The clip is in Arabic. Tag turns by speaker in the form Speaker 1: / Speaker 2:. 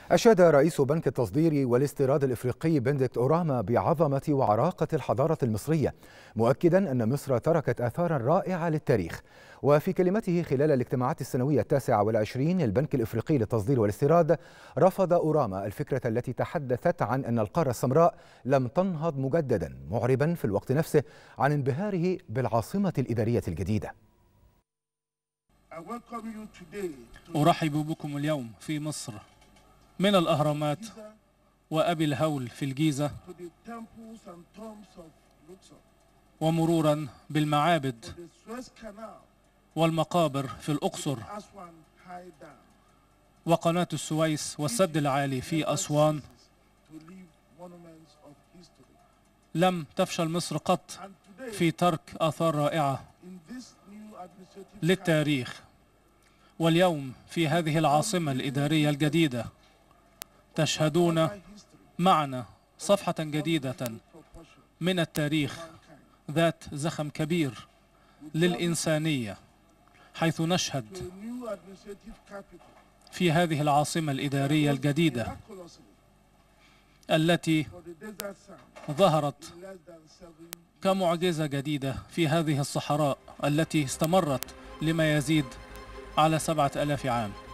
Speaker 1: أشاد رئيس بنك التصدير والاستيراد الإفريقي بنديكت أوراما بعظمة وعراقة الحضارة المصرية، مؤكدا أن مصر تركت آثارا رائعة للتاريخ. وفي كلمته خلال الاجتماعات السنوية 29 للبنك الإفريقي للتصدير والاستيراد، رفض أوراما الفكرة التي تحدثت عن أن القارة السمراء لم تنهض مجددا، معربا في الوقت نفسه عن انبهاره بالعاصمة الإدارية الجديدة.
Speaker 2: أرحب بكم اليوم في مصر، من الأهرامات وأبي الهول في الجيزة، ومرورا بالمعابد والمقابر في الأقصر، وقناة السويس والسد العالي في أسوان. لم تفشل مصر قط في ترك آثار رائعة للتاريخ. واليوم في هذه العاصمة الإدارية الجديدة تشهدون معنا صفحة جديدة من التاريخ ذات زخم كبير للإنسانية، حيث نشهد في هذه العاصمة الإدارية الجديدة التي ظهرت كمعجزة جديدة في هذه الصحراء التي استمرت لما يزيد على 7000 عام.